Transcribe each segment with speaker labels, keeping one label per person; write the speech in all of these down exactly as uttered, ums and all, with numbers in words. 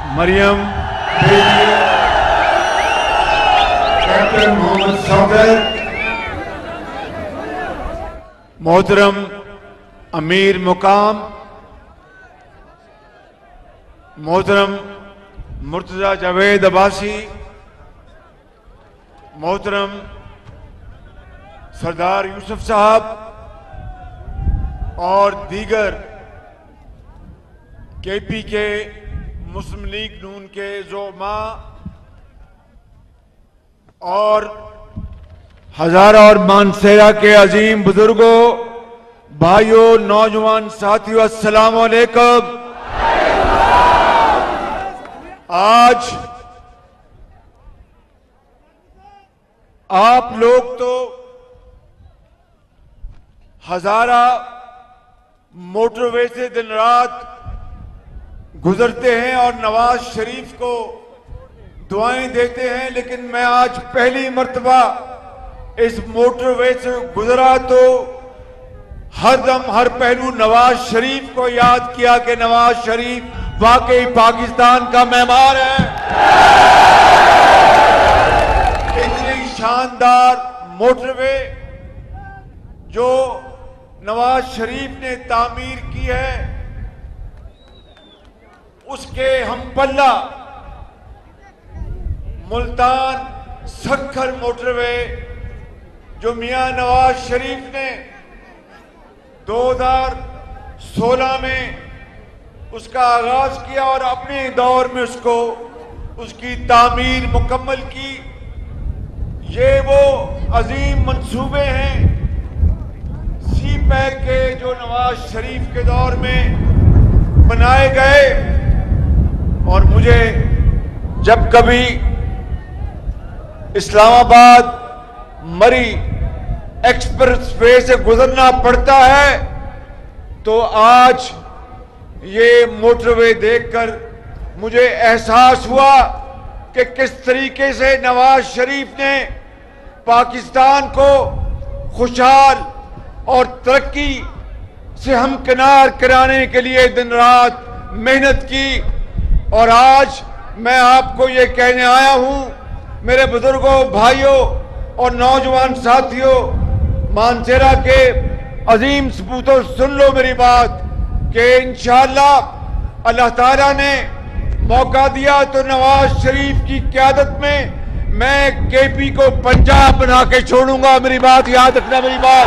Speaker 1: Maryam baby, captain Mohammad Safdar, मोहतरम अमीर मुकाम मोहतरम मुर्तजा जावेद अब्बासी, मोहतरम सरदार यूसुफ साहब और दीगर के पी के मुस्लिम लीग नून के ज़ोमा और हजारा और मानसेरा के अजीम बुजुर्गों, भाइयों, नौजवान साथियों, अस्सलाम वालेकुम। आज आप लोग तो हजारा मोटरवे से दिन रात गुजरते हैं और नवाज शरीफ को दुआएं देते हैं, लेकिन मैं आज पहली मर्तबा इस मोटरवे से गुजरा तो हर दम हर पहलू नवाज शरीफ को याद किया कि नवाज शरीफ वाकई पाकिस्तान का मेहमान है। इतनी शानदार मोटरवे जो नवाज शरीफ ने तामीर की है, उसके हम पल्ला मुल्तान सक्खर मोटरवे जो मियां नवाज शरीफ ने दो हज़ार सोलह में उसका आगाज किया और अपने दौर में उसको उसकी तामीर मुकम्मल की। ये वो अजीम मंसूबे हैं सी पैक के जो नवाज शरीफ के दौर में बनाए गए, और मुझे जब कभी इस्लामाबाद मरी एक्सप्रेस वे से गुजरना पड़ता है तो आज ये मोटरवे देखकर मुझे एहसास हुआ कि किस तरीके से नवाज शरीफ ने पाकिस्तान को खुशहाल और तरक्की से हमकिनार कराने के लिए दिन रात मेहनत की। और आज मैं आपको ये कहने आया हूं, मेरे बुजुर्गों, भाइयों और नौजवान साथियों, मानसेरा के अजीम सपूतों, सुन लो मेरी बात कि इंशाअल्लाह अल्लाह ताला ने मौका दिया तो नवाज शरीफ की क़यादत में मैं के पी को पंजाब बना के छोड़ूंगा। मेरी बात याद रखना, मेरी बात।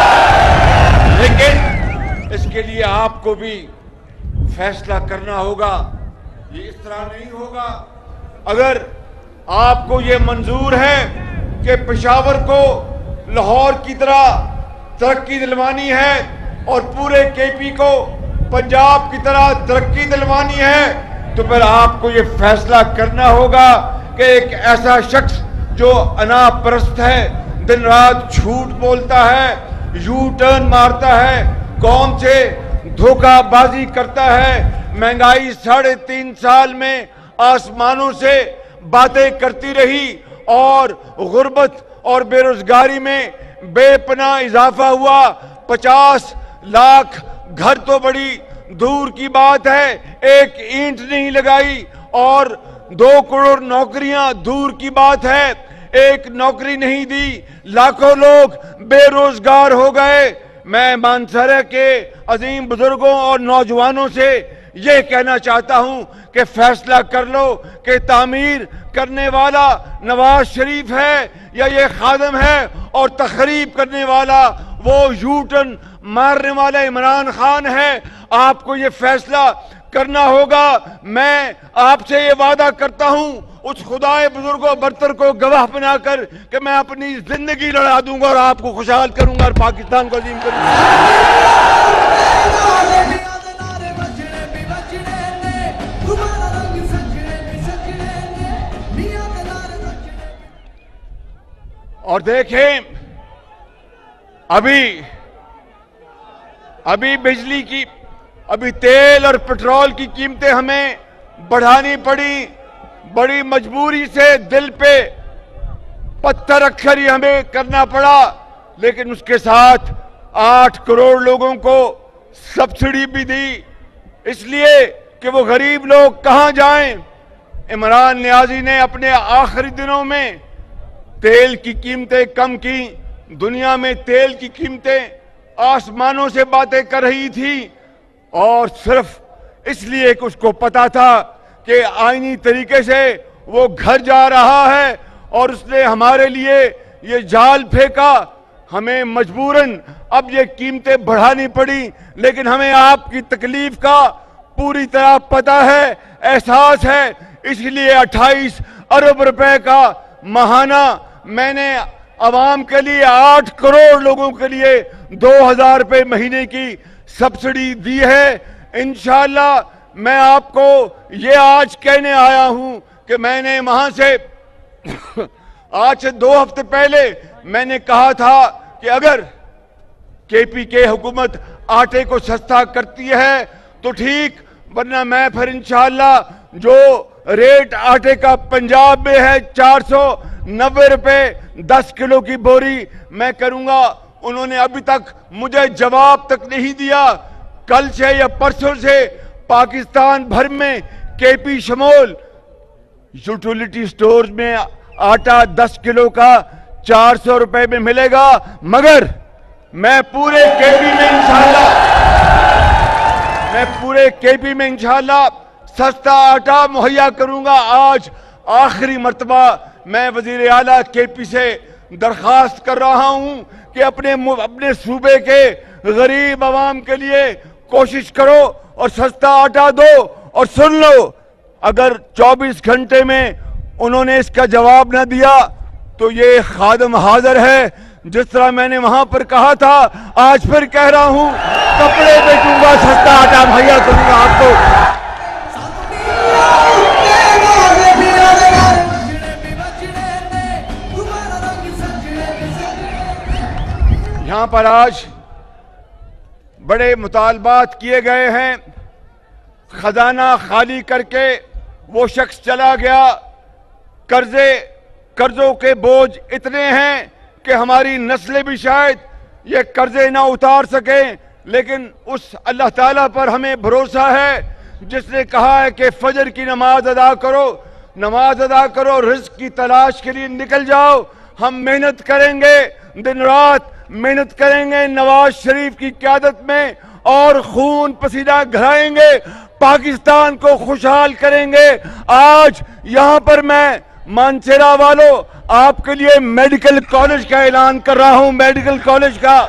Speaker 1: लेकिन इसके लिए आपको भी फैसला करना होगा, ये इस तरह नहीं होगा। अगर आपको ये मंजूर है कि पेशावर को लाहौर की तरह तरक्की दिलवानी है और पूरे के पी को पंजाब की तरह तरक्की दिलवानी है, तो फिर आपको ये फैसला करना होगा कि एक ऐसा शख्स जो अनापरस्त है, दिन रात झूठ बोलता है, यू टर्न मारता है, कौम से धोखाबाजी करता है, महंगाई साढ़े तीन साल में आसमानों से बातें करती रही और गुर्बत और बेरोजगारी में बेपनाह इजाफा हुआ। पचास लाख घर तो बड़ी दूर की बात है, एक ईंट नहीं लगाई, और दो करोड़ नौकरियां दूर की बात है, एक नौकरी नहीं दी, लाखों लोग बेरोजगार हो गए। मैं मानसरा के अजीम बुजुर्गों और नौजवानों से ये कहना चाहता हूं कि फैसला कर लो कि तामीर करने वाला नवाज शरीफ है या ये खादम है, और तखरीब करने वाला वो यू टर्न मारने वाला इमरान खान है। आपको ये फैसला करना होगा। मैं आपसे ये वादा करता हूं उस खुदाए बुजुर्गों बरतर को गवाह बनाकर कि मैं अपनी जिंदगी लड़ा दूंगा और आपको खुशहाल करूंगा और पाकिस्तान को अजीम करूंगा। और देखें, अभी अभी बिजली की, अभी तेल और पेट्रोल की कीमतें हमें बढ़ानी पड़ी, बड़ी मजबूरी से दिल पे पत्थर रखकर ही हमें करना पड़ा, लेकिन उसके साथ आठ करोड़ लोगों को सब्सिडी भी दी। इसलिए कि वो गरीब लोग कहां जाएं। इमरान नियाजी ने अपने आखिरी दिनों में तेल की कीमतें कम की, दुनिया में तेल की कीमतें आसमानों से बातें कर रही थी, और सिर्फ इसलिए कि उसको पता था कि आईनी तरीके से वो घर जा रहा है, और उसने हमारे लिए ये जाल फेंका। हमें मजबूरन अब ये कीमतें बढ़ानी पड़ी, लेकिन हमें आपकी तकलीफ का पूरी तरह पता है, एहसास है, इसलिए अट्ठाईस अरब रुपए का माहाना मैंने अवाम के लिए, आठ करोड़ लोगों के लिए दो हजार रुपए महीने की सब्सिडी दी है। इंशाअल्लाह मैं आपको ये आज कहने आया हूं कि मैंने वहां से आज से दो हफ्ते पहले मैंने कहा था कि अगर केपी के हुकूमत आटे को सस्ता करती है तो ठीक, वरना मैं फिर इंशाअल्लाह जो रेट आटे का पंजाब में है चार सौ नब्बे रुपए दस किलो की बोरी, मैं करूंगा। उन्होंने अभी तक मुझे जवाब तक नहीं दिया। कल से या परसों से पाकिस्तान भर में केपी शमोल यूटिलिटी स्टोर्स में आटा दस किलो का चार सौ रुपए में मिलेगा, मगर मैं पूरे केपी में इंशाअल्लाह मैं पूरे केपी में इंशाअल्लाह सस्ता आटा मुहैया करूंगा। आज आखिरी मर्तबा मैं वजीर आला केपी से दरखास्त कर रहा हूं कि अपने अपने सूबे के गरीब आवाम के लिए कोशिश करो और सस्ता आटा दो। और सुन लो, अगर चौबीस घंटे में उन्होंने इसका जवाब न दिया तो ये खादम हाजिर है। जिस तरह मैंने वहां पर कहा था, आज फिर कह रहा हूं, कपड़े बेचूंगा, सस्ता आटा मुहैया करूंगा आपको। यहां पर आज बड़े मुतालबात किए गए हैं। खजाना खाली करके वो शख्स चला गया। कर्जे कर्जों के बोझ इतने हैं कि हमारी नस्लें भी शायद ये कर्जे ना उतार सकें, लेकिन उस अल्लाह ताला पर हमें भरोसा है जिसने कहा है कि फजर की नमाज अदा करो, नमाज अदा करो, रिज़्क की तलाश के लिए निकल जाओ। हम मेहनत करेंगे, दिन रात मेहनत करेंगे नवाज शरीफ की क़यादत में, और खून पसीना घराएंगे, पाकिस्तान को खुशहाल करेंगे। आज यहां पर मैं मानसेरा वालों आपके लिए मेडिकल कॉलेज का ऐलान कर रहा हूं, मेडिकल कॉलेज का,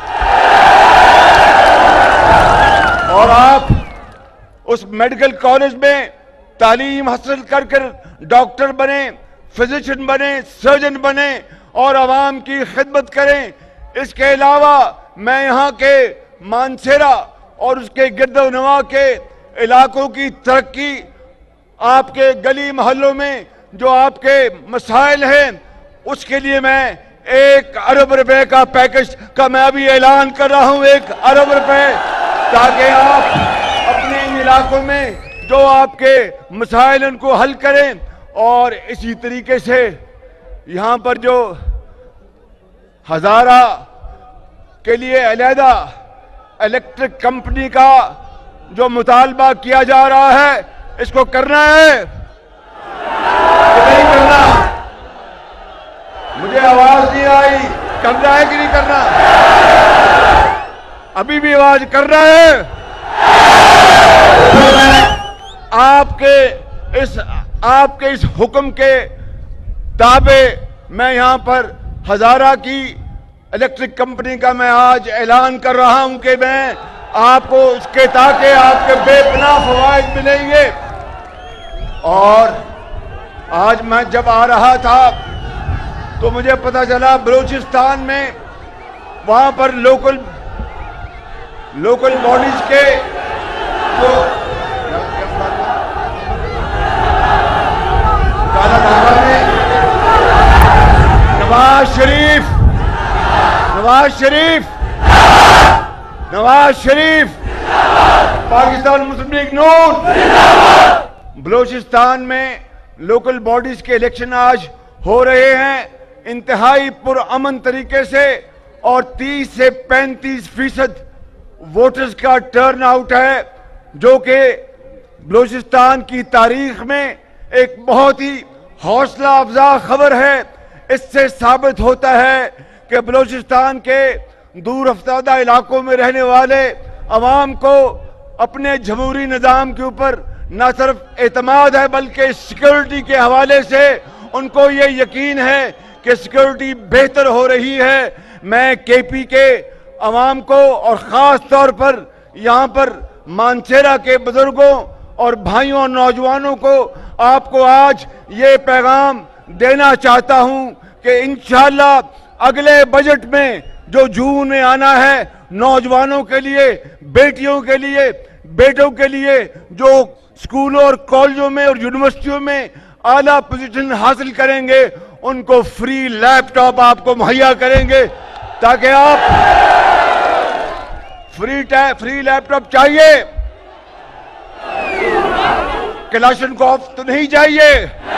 Speaker 1: और आप उस मेडिकल कॉलेज में तालीम हासिल कर कर डॉक्टर बने, फिजिशियन बने, सर्जन बने और आवाम की खिदमत करें। इसके अलावा मैं यहाँ के मानसेरा और उसके गिरदोनवा के इलाकों की तरक्की, आपके गली मोहल्लों में जो आपके मसाइल हैं, उसके लिए मैं एक अरब रुपए का पैकेज का मैं अभी ऐलान कर रहा हूं, एक अरब रुपए, ताकि आप अपने इन इलाकों में जो आपके मसाइल उनको हल करें। और इसी तरीके से यहाँ पर जो हजारा के लिए अलहदा इलेक्ट्रिक कंपनी का जो मुतालबा किया जा रहा है, इसको करना है कि नहीं करना? मुझे आवाज नहीं आई, करना है कि नहीं करना? अभी भी आवाज करना है? आपके इस आपके इस हुक्म के ताबे मैं यहां पर हजारा की इलेक्ट्रिक कंपनी का मैं आज ऐलान कर रहा हूं कि मैं आपको इसके ताकि आपके बेपनाह फवायद मिलेंगे। और आज मैं जब आ रहा था तो मुझे पता चला बलूचिस्तान में वहां पर लोकल लोकल बॉडीज के जो नवाज शरीफ नवाज शरीफ नवाज शरीफ पाकिस्तान मुस्लिम लीग नून, बलूचिस्तान में लोकल बॉडीज के इलेक्शन आज हो रहे हैं इंतहाई पुरअमन तरीके से, और तीस से पैंतीस फीसद वोटर्स का टर्न आउट है, जो कि बलूचिस्तान की तारीख में एक बहुत ही हौसला अफजा खबर है। इससे साबित होता है कि बलूचिस्तान के दूर अफ्तादा इलाकों में रहने वाले अवाम को अपने जमहूरी निज़ाम के ऊपर न सिर्फ एतमाद है बल्कि सिक्योरिटी के हवाले से उनको ये यकीन है कि सिक्योरिटी बेहतर हो रही है। मैं केपी के अवाम को और ख़ास तौर पर यहाँ पर मानसेरा के बुजुर्गों और भाइयों और नौजवानों को आपको आज ये पैगाम देना चाहता हूँ कि इंशाअल्लाह अगले बजट में जो जून में आना है, नौजवानों के लिए, बेटियों के लिए, बेटों के लिए जो स्कूलों और कॉलेजों में और यूनिवर्सिटियों में आला पोजीशन हासिल करेंगे, उनको फ्री लैपटॉप आपको मुहैया करेंगे ताकि आप फ्री फ्री लैपटॉप चाहिए, क्लाशनकोफ तो नहीं चाहिए।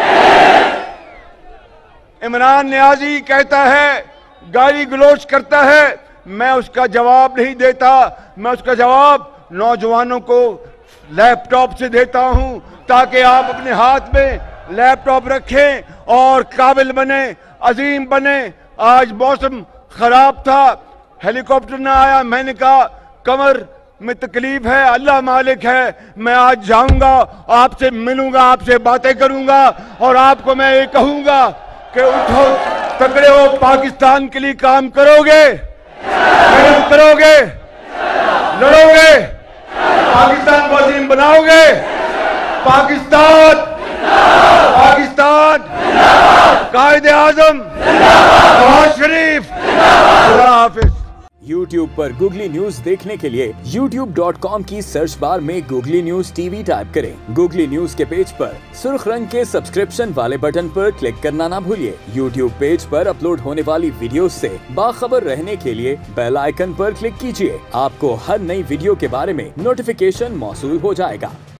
Speaker 1: इमरान नियाजी कहता है, गाली गलौज करता है, मैं उसका जवाब नहीं देता, मैं उसका जवाब नौजवानों को लैपटॉप से देता हूं ताकि आप अपने हाथ में लैपटॉप रखें और काबिल बने, अजीम बने। आज मौसम खराब था, हेलीकॉप्टर ना आया, मैंने कहा कमर में तकलीफ है, अल्लाह मालिक है, मैं आज जाऊंगा, आपसे मिलूंगा, आपसे बातें करूंगा और आपको मैं ये कहूंगा कि उठो, तगड़े हो, पाकिस्तान के लिए काम करोगे, करोगे, लड़ोगे, पाकिस्तान को अजीम बनाओगे, पाकिस्तान पाकिस्तान कायदे आजम नवाज शरीफ। खुदा हाफिज।
Speaker 2: यूट्यूब पर गूगली न्यूज देखने के लिए यूट्यूब डॉट कॉम की सर्च बार में गूगली न्यूज टीवी टाइप करें। गूगली न्यूज के पेज पर सुर्ख रंग के सब्सक्रिप्शन वाले बटन पर क्लिक करना ना भूलिए। यूट्यूब पेज पर अपलोड होने वाली वीडियोस से बाखबर रहने के लिए बेल आइकन पर क्लिक कीजिए। आपको हर नई वीडियो के बारे में नोटिफिकेशन मौसूल हो जाएगा।